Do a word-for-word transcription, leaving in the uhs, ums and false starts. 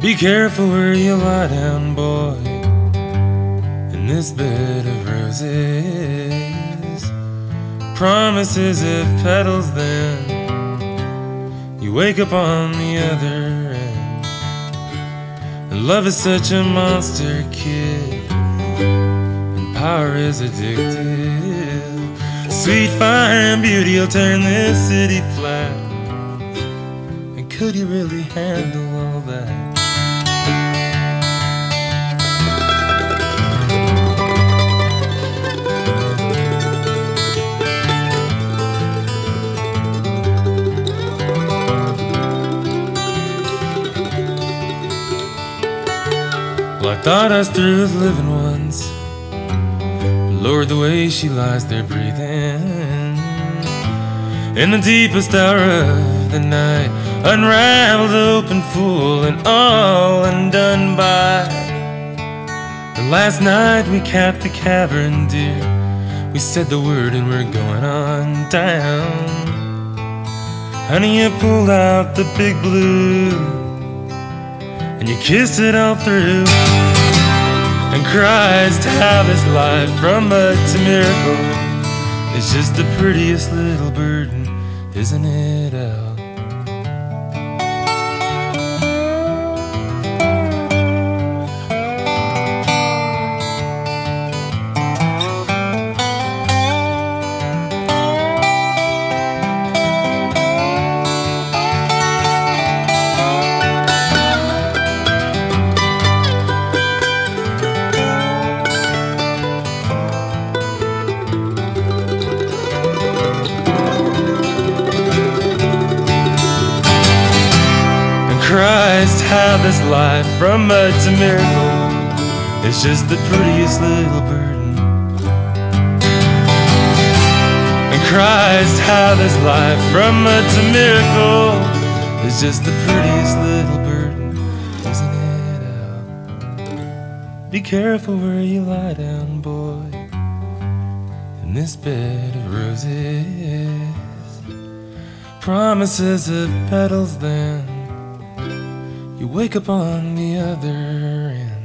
Be careful where you lie down, boy, in this bed of roses. Promises of petals, then you wake up on the other end. And love is such a monster, kid, and power is addictive. Sweet fire and beauty will turn this city flat. And could you really handle all that? Well, I thought us through as living ones, but Lord, the way she lies there breathing in the deepest hour of the night, unraveled, open, full, and all undone by. And last night we capped the cavern, dear. We said the word and we're going on down. Honey, you pulled out the big blue and you kissed it all through, and Christ, how this life from bud to miracle is just the prettiest little burden, isn't it, Al? Christ, how this life from bud to miracle is just the prettiest little burden. And Christ, how this life from bud to miracle is just the prettiest little burden, isn't it, Al? Be careful where you lie down, boy, in this bed of roses. Promises of petals, then you wake up on the other end.